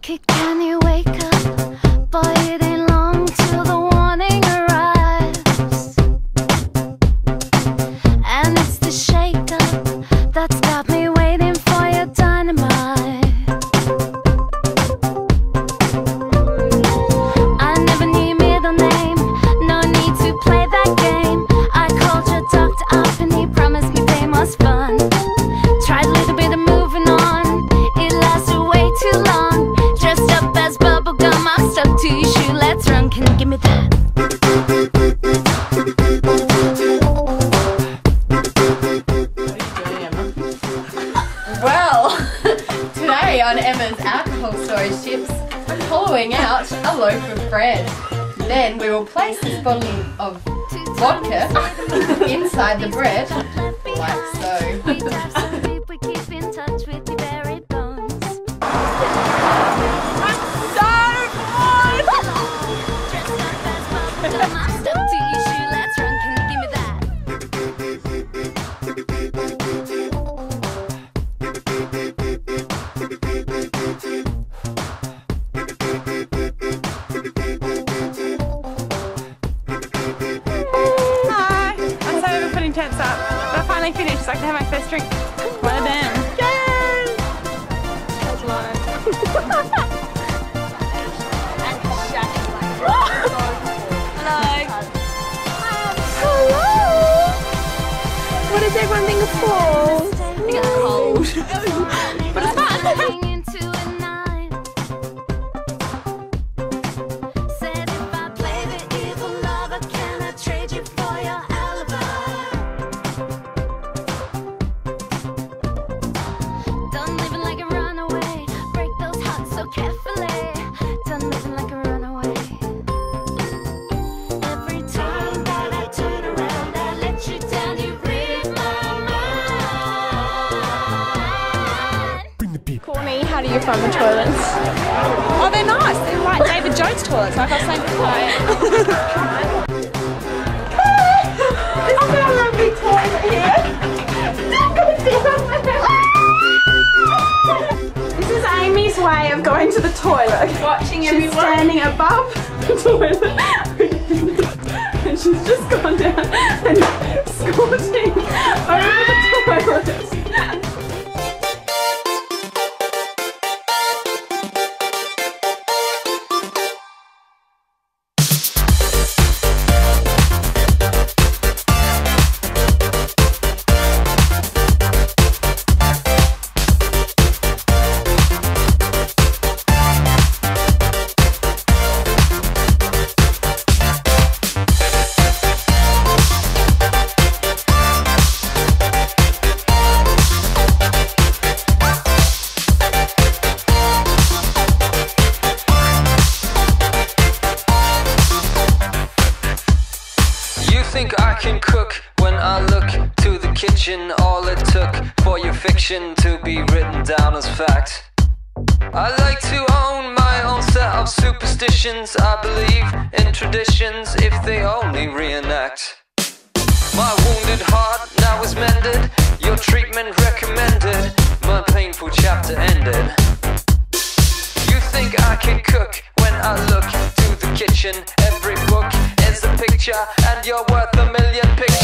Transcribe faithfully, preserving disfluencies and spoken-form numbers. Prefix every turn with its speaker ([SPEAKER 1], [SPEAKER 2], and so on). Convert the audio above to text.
[SPEAKER 1] Kid, can you wake up? Boy, it ain't long till the warning arrives. And it's the shake-up that's got me waiting for your dynamite. I never knew your middle name, no need to play that game. I called your doctor up and he promised me pain was fun. Tried a little bit of moving on, it lasted way too long. Dressed up as bubblegum, I'm stuck to your shoe, let's run, can you give me that?
[SPEAKER 2] Well, today on Emma's alcohol storage tips, I'm hollowing out a loaf of bread. Then we will place this bottle of vodka inside the bread, like so.
[SPEAKER 1] We keep in touch with your buried bones. I'm stuck to your shoe, let's run, can you give me that?
[SPEAKER 3] Hi! I'm so over putting tents up, but I finally finished so I can have my first drink. One of them. Yay! That's mine. Hello. Hello. What does everyone think of fall? I think it's cold. But it's fun.
[SPEAKER 1] Into a night. Said if I play the evil lover, can I trade you for your alibi? Done living like a runaway, break those hearts so carefully. Done living like a runaway. Every time that I turn around, I let you down, you read my mind.
[SPEAKER 3] Courtney, how do you find the toilets? Oh, they're nice. They're like David Jones toilets, like I was saying before. I've got a lovely toilet here. This is Amy's way of going to the toilet. Watching she's everyone. Standing above the toilet. And she's just gone down and squatting over the toilet.
[SPEAKER 4] Think I can cook when I look to the kitchen. All it took for your fiction to be written down as fact. I like to own my own set of superstitions. I believe in traditions if they only reenact. My wounded heart now is mended, your treatment recommended, my painful chapter ended. You think I can cook when I look to the kitchen. Every book is a picture and you're worth a million pictures.